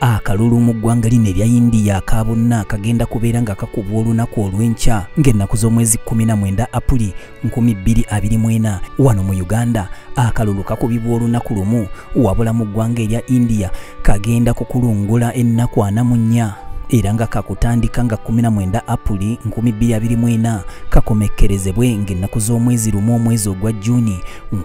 akalulu mu ggwanga lino erya India aka bonna kagenda kubeera nga kakubwa olunaku olw'enkya ng'ennaku z'omwezi 19 Apuli 2024. Wano mu Uganda akalulu kakubibwa olunaku lumu, wabula mu ggwanga erya India kagenda kukulungula ennaku 44 era nga kakutandika nga 19 Apuli 2024 kakomekkerezebwe ng'ennaku z'omwezi lumu omwezi ogwa Juni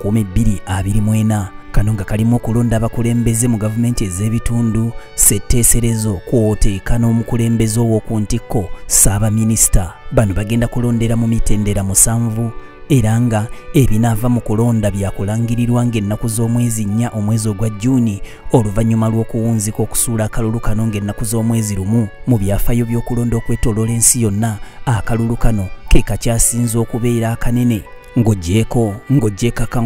2024. Kano nga kalimu okulonda abakulembeze mu gavumenti ez'ebitundu, ssetteeserezo kw'oteeka n'omukulembeze ow'oku ntikko Ssaabaminisita. Bano bagenda kulondera mu mitendera 7 era nga ebinaava mu kulonda byakulangirirwa ng'ennaku z'omwezi 4 omwezi ogwa Juni oluvannyuma lw'okuwunzika okusuula akalulu kano ng'ennaku z'omwezi lumu. Mu byafaayo by'okulonda okwetooloola ensi yonna, akalulu kano ke kakyasinze okubeera akanene ng'oggyeko aka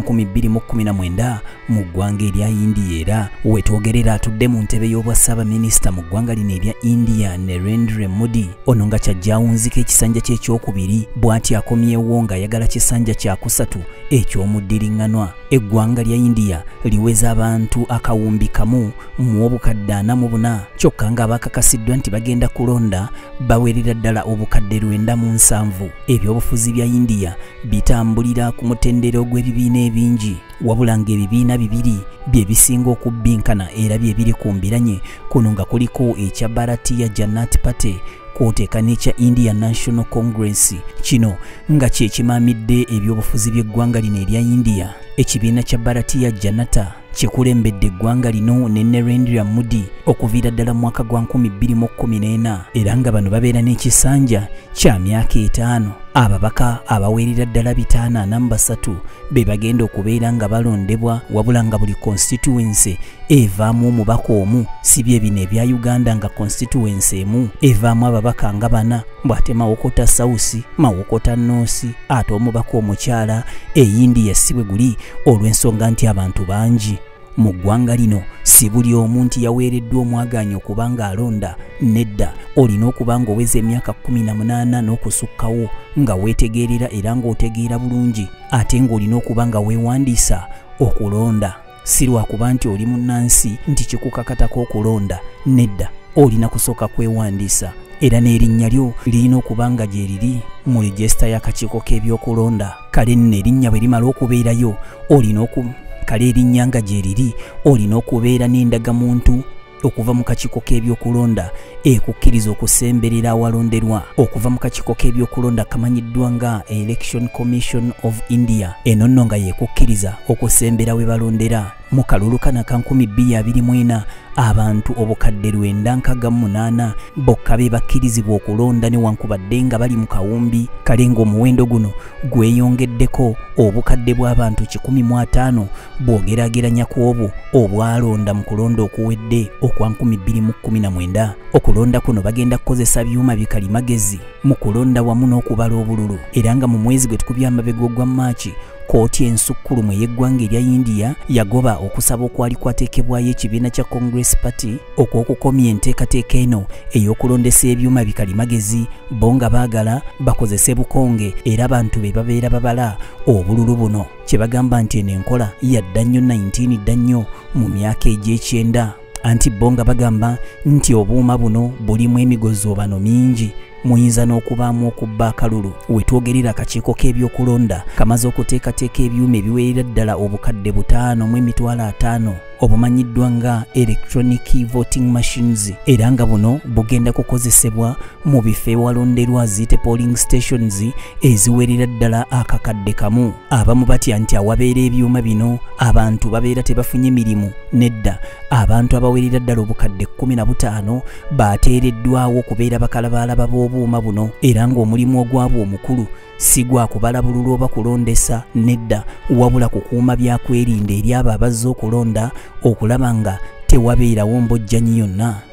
2019 mu ggwanga erya India. Era wetwogerera atudde mu ntebe y'obwa Ssaabaminisita mu ggwanga lino erya India Narendra Modi, ono nga kyajja awunzika ekisanja kye ekyokubiri, bw'ati akomyewo ng'ayagala kisanja kyakusatu eky'omuddiriŋŋanwa. Eggwanga lya India liweza abantu akawumbi kamu mu obukadde 44, kyokka nga bakakasiddwa nti bagenda kulonda bawerera ddala obukadde 97. Ebyobufuzi bya India bitambulira ku mutendera gw'ebibiina ebingi, wabula ng'ebibiina bibiri bye bisinga okubbinkana era bye biri ku mbiranye. Kuno nga kuliko ekya Bharatiya Janata Party kw'oteeka n'ekya Indian National Congress. Kino nga kye kimaamidde ebyobufuzi by'eggwanga lino erya India. Ekibiina kya Bharatiya Janata kikulembedde eggwanga lino ne Narendra Modi okuviira ddala mu mwaka gwa 2014 era nga bano babeera n'ekisanja kya myaka 5. Ababaka abaweerera ddala 543 be bagenda okubeera nga balondebwa, wabula nga buli constituency evaamu omubaka omu. Si bye bino ebya Uganda nga constituency emu evaamu ababaka nga 4, bw'ate Mawokota South, Mawokota North ate omubaka omukyala. India si bwe guli olw'ensonga nti abantu bangi mu ggwanga lino. Si buli omuntu yaweereddwa omwagaanya okuba nga alonda. Nedda, olina okuba nga oweza emyaka 18 n'okusukkawo nga weetegeerera era ng'otegeera bulungi, ate ng'olina okuba nga weewandiisa okulonda. Si lwakuba nti oli munnansi nti kikukakatako okulonda. Nedda, olina kusooka kwewandiisa era n'erinnya lyo lirina okuba nga gye liri mu regisita y'akakiiko k'ebyokulonda. Kale nno erinnya bwe limala okubeerayo kale erinnya nga gye liri olina okubeera n'endagamuntu okuva mu kakiiko k'ebyokulonda ekukkiriza okusemberera awalonderwa okuva mu kakiiko k'ebyokulonda kamanyiddwa nga Election Commission of India. Eno nno nga yekukkiriza okusembera we balondera. Mu kalulu kana ka 2024 abantu obukadde 968 bokka be bakkirizibwa okulonda newankubadde nga bali mu kawumbi. Kale ng'omuwendo guno gweyongeddeko obukadde bw'abantu 105 bw'ogeraageranya ku obwo obwalonda mu kulonda okuwedde okwa 2019. Okulonda kuno bagenda kukozesa byuma bikalimagezi mu kulonda wamu n'okubala obululu. Era nga mu mwezi gwe tukubya amabega ogwa Maachi, kooti ensukkulumu ey'eggwanga erya India yagoba okusaba okwali kwateekebwayo ekibiina kya Congress Party okw'okukomya enteekateeka eno ey'okulondesa ebyuma bikalimagezi, bo nga baagala bakozese bukonge era abantu be babeera babala obululu buno. Kye bagamba nti eno enkola yadda nnyo 19 dda nnyo mu myaka egy'ekyenda. Anti bo nga bagamba nti obuuma buno bulimu emigozo bano mingi, muyinza n'okubaamu okubba akalulu. Wetwogerera akakiiko k'ebyokulonda kamaze okuteekateeka ebyuma ebiweerera ddala obukadde 5,500 obumanyiddwa nga electronic voting machines, era nga buno bugenda kukozesebwa mu bifo ewalonderwa ziyite polling stations eziweerera ddala akakadde kamu. Abamu batya nti awabeera ebyuma bino abantu babeera tebafunye mirimu. Nedda, abantu abaweerera ddala obukadde 15 bateereddwawo okubeera bakalabalaba b'obuuma buno, era ng'omulimu ogwabwo omukulu si gwa kubala bululu oba kulondesa. Nedda, wabula kukuuma byakwerinda eri abo abazze okulonda okulaba nga tewabeerawo mbojjanyi yonna.